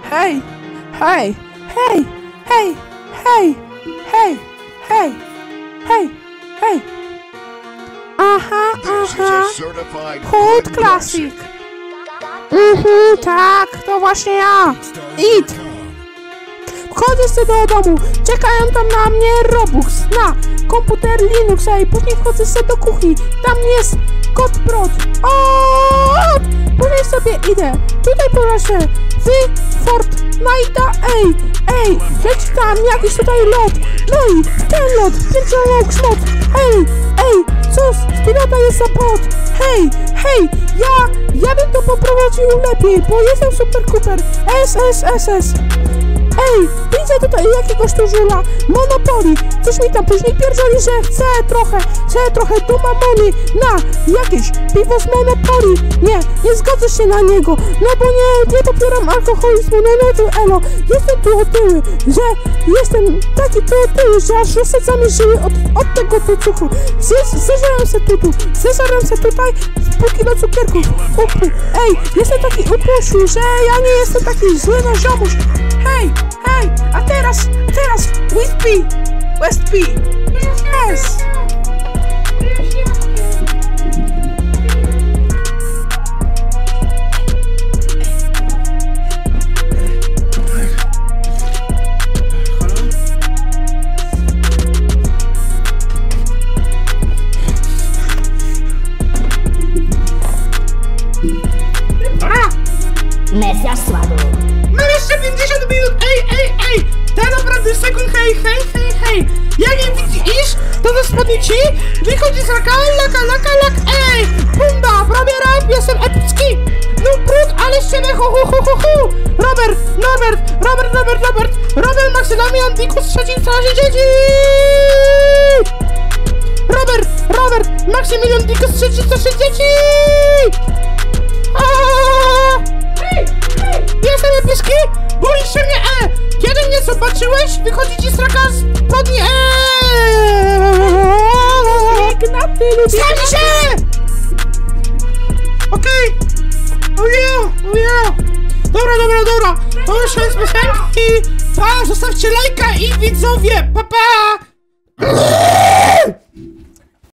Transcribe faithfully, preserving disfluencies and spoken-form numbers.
Hej, hej, hej, hej, hej, hej, hej, hej, hej. Aha, aha. Hood Classic. Mhm, tak, to właśnie ja. It. Wchodzę sobie do domu, czekają tam na mnie Robux, na komputer Linux, a i później wchodzę sobie do kuchni, tam jest kod prot. O! Później sobie idę, tutaj proszę, wy Fortnite'a, ej, ej, leci tam jakiś tutaj lot, no i ten lot, pierwszy mod, ej, ej, co z pilota jest za bot, hej, hej, ja, ja bym to poprowadził lepiej, bo jestem super kuper, S S S S. Ej, widzę tutaj jakiegoś tu żula, Monopoly, coś mi tam później pierdzieli, że chcę trochę, chcę trochę tu mamony na jakieś piwo z Monopoly. Nie, nie zgodzę się na niego, no bo nie, nie popieram alkoholizmu, no no to elo, jestem tu otyły, że jestem taki tu otyły, że aż rozsadzam mi żyły od, od tego tu cukru. Zeżarłem se tutu, zeżarłem se tutaj pół kilo cukierków, upu. Ej, jestem taki upusiu, że ja nie jestem taki zły na ziomuś. Hej, hej, a teraz, teraz, West P, West P, yes. Mesjasz słabo. Mam jeszcze pięćdziesiąt minut, ej, ej, ej! Te naprawdę sekund, hej, hej, hej, hej! Jak nie widzisz, to do spodni ci wychodzi z raka, laka, laka, lak, ej! Bunda, prawie rap, jestem epicki! No brud, ale ściemy, hu, hu, hu, hu, hu! Robert, Norbert, Robert, Robert, Robert! Robert, Maksymilian, Dikus, trzeci w straży dzieci! Robert, Robert, Maksymilian, Dikus, trzeci w straży dzieci! Jestem epicki? Boisz się mnie, e! Kiedy mnie zobaczyłeś? Wychodzi ci straka z spodni, eee! Ignaty, lubię Stani się! Okej! Oh yeah, oh yeah! Dobra, dobra, dobra! To już jest piosenki! Pa, zostawcie lajka i widzowie! Pa, pa!